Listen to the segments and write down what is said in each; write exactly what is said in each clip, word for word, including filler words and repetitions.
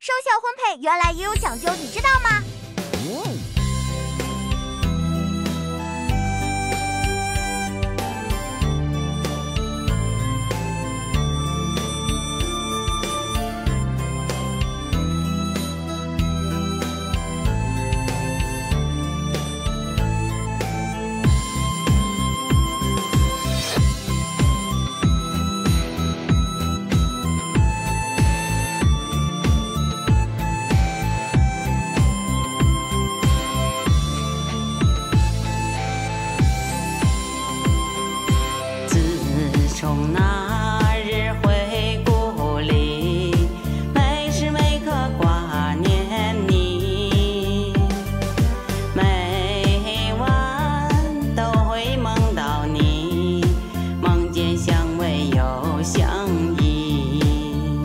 生肖婚配原来也有讲究，你知道吗？ 从那日回故里，每时每刻挂念你，每晚都会梦到你，梦见相偎又相依，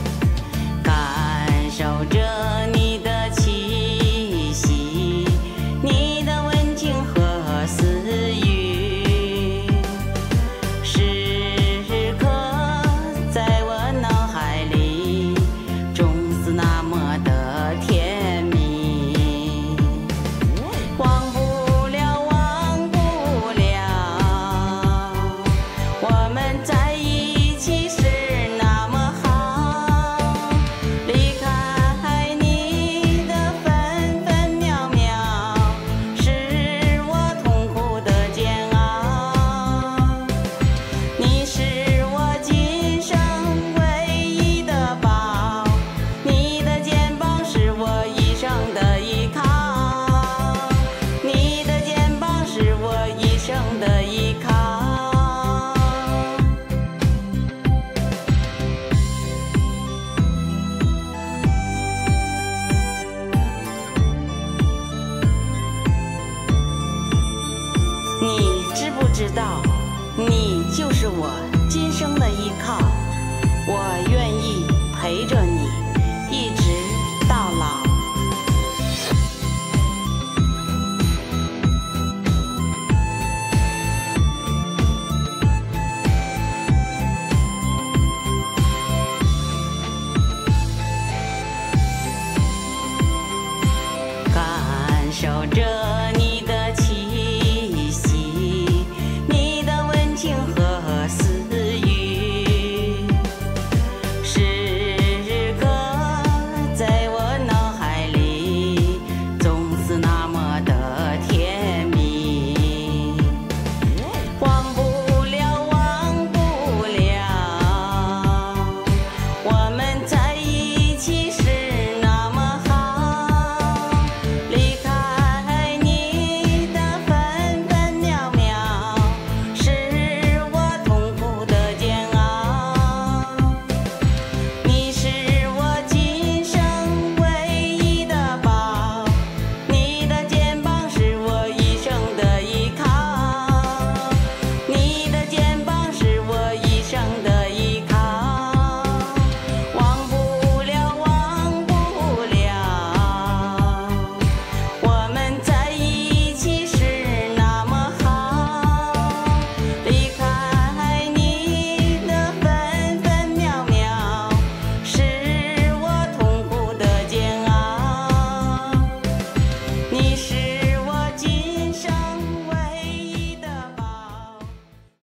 感受着你的气息，你的温情和私语。的依靠。你知不知道，你就是我今生的依靠，我愿意陪着你。